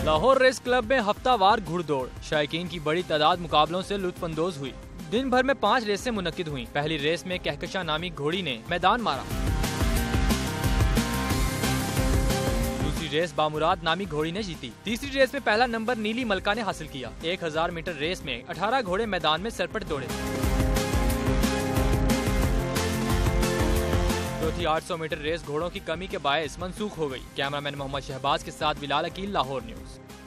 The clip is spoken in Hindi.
लाहौर रेस क्लब में हफ्तावार घुड़दौड़, शायकीन की बड़ी तादाद मुकाबलों से लुत्फानंदोज हुई। दिन भर में 5 रेसें मुनक्किद हुई। पहली रेस में कहकशा नामी घोड़ी ने मैदान मारा। दूसरी रेस बामुराद नामी घोड़ी ने जीती। तीसरी रेस में पहला नंबर नीली मलका ने हासिल किया। 1000 मीटर रेस में 18 घोड़े मैदान में सरपट दौड़े। चौथी 800 मीटर रेस घोड़ों की कमी के बायस मंसूख हो गई। कैमरामैन मोहम्मद शहबाज के साथ बिलाल अकील, लाहौर न्यूज।